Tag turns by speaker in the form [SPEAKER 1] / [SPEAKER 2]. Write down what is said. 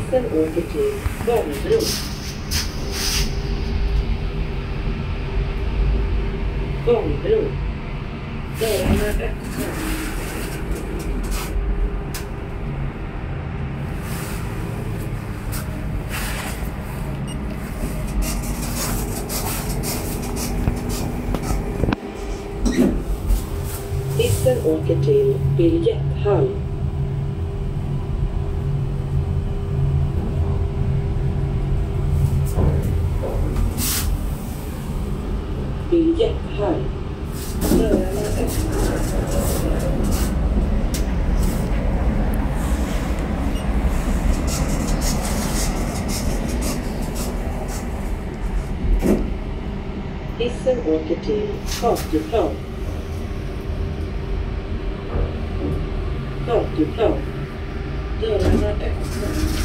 [SPEAKER 1] Hissen åker till Gångbro. Gångbro. Dörrarna öppnas. Hissen åker till biljetthall. Biljetthall. Dörrarna öppnas. Hissen åker till Karlaplan. Karlaplan. Dörrarna öppnas.